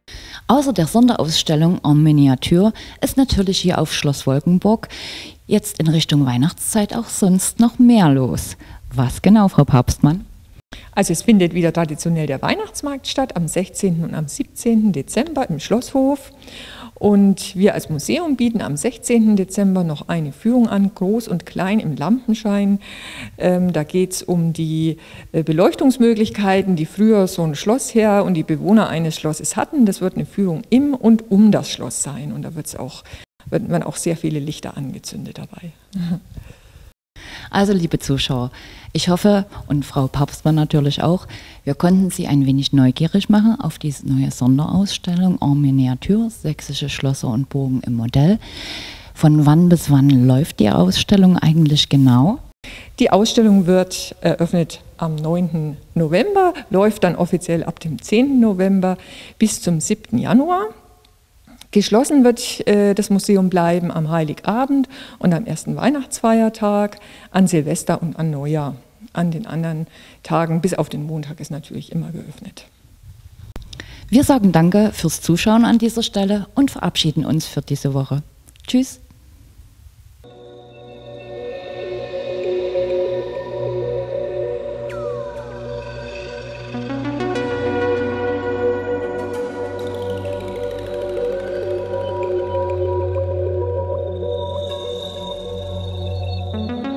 Außer der Sonderausstellung en Miniatur ist natürlich hier auf Schloss Wolkenburg jetzt in Richtung Weihnachtszeit auch sonst noch mehr los. Was genau, Frau Papstmann? Also es findet wieder traditionell der Weihnachtsmarkt statt, am sechzehnten und am siebzehnten Dezember im Schlosshof. Und wir als Museum bieten am sechzehnten Dezember noch eine Führung an, groß und klein im Lampenschein. Ähm, da geht es um die äh, Beleuchtungsmöglichkeiten, die früher so ein Schlossherr und die Bewohner eines Schlosses hatten. Das wird eine Führung im und um das Schloss sein. Und da wird's auch, wird man auch sehr viele Lichter angezündet dabei. Also liebe Zuschauer, ich hoffe, und Frau Papstmann natürlich auch, wir konnten Sie ein wenig neugierig machen auf diese neue Sonderausstellung en Miniatur, sächsische Schlösser und Burgen im Modell. Von wann bis wann läuft die Ausstellung eigentlich genau? Die Ausstellung wird eröffnet am neunten November, läuft dann offiziell ab dem zehnten November bis zum siebten Januar. Geschlossen wird äh, das Museum bleiben am Heiligabend und am ersten Weihnachtsfeiertag, an Silvester und an Neujahr. An den anderen Tagen, bis auf den Montag, ist natürlich immer geöffnet. Wir sagen Danke fürs Zuschauen an dieser Stelle und verabschieden uns für diese Woche. Tschüss. Thank you.